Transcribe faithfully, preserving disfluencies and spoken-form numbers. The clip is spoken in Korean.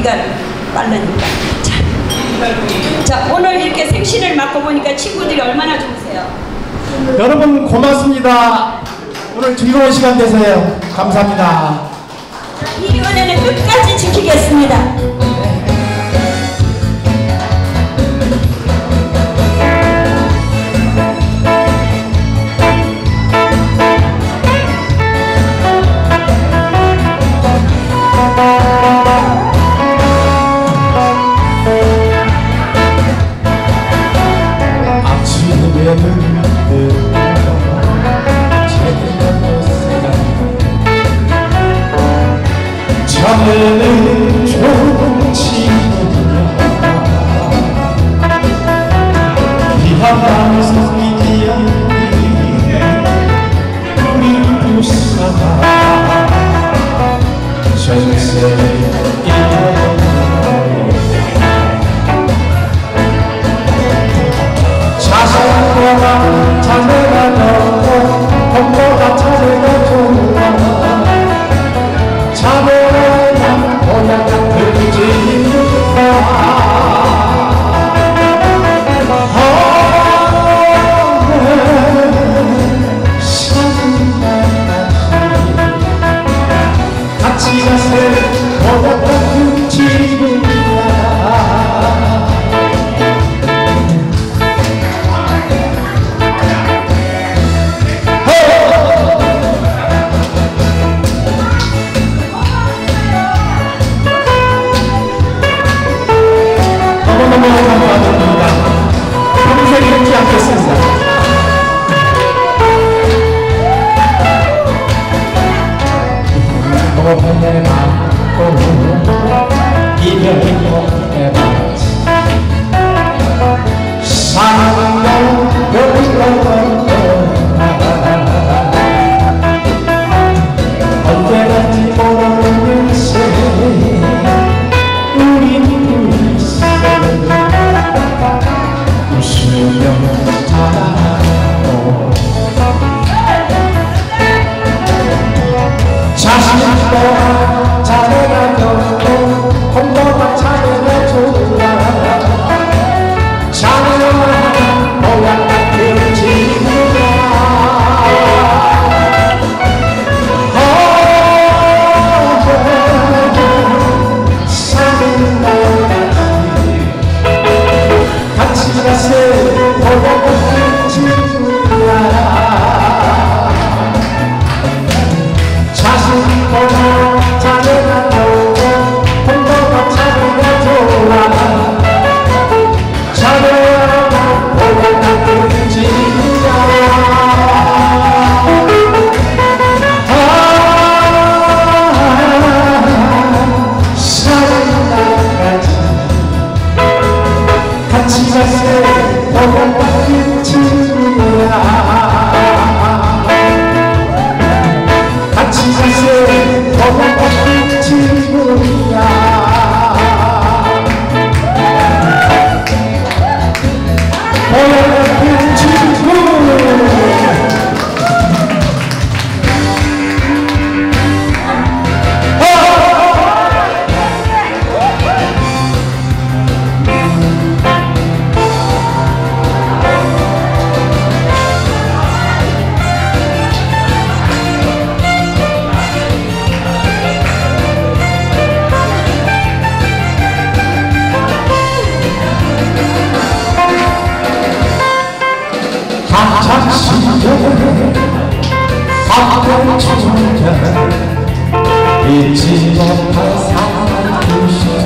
시간 빠르니까. 자, 자, 오늘 이렇게 생신을 맞고 보니까 친구들이 얼마나 좋으세요? 여러분 고맙습니다. 오늘 즐거운 시간 되세요. 감사합니다. 이 은혜는 끝까지 지키겠습니다. 자네는 좋은 친구야. 비한 방송이야. 우리 부사가 전세에 자식과 자네가 너고 엄마가 자네가 좋아. 자네는 고향 같은 집이야. 같이 가세 고향 같은 집이야. 너무너무 감사드립니다. 평생 잊지 않겠습니다. 행복해봤고 이별 행복해봤지. 사랑도 별로 언제든지 모르는 새 우린 웃으며 살아가고 자식도 자네가 좋고 hombo가 자네가 좋아. 자네와 고향 같은 집이야. 사는 날같이 같이 가세 고향 같은 집이야. 자식보다 자네가 좋고 hombo가 자네가 좋아. 자네와 고향 같은 집이야. 사는 날까지 같이 가세 고향 같은 집이야. 같이 가세 고향 같은 집이야. 고향 같은 집이야. 한참 시절에 사랑 천년 잊지 못할 사랑 그 시절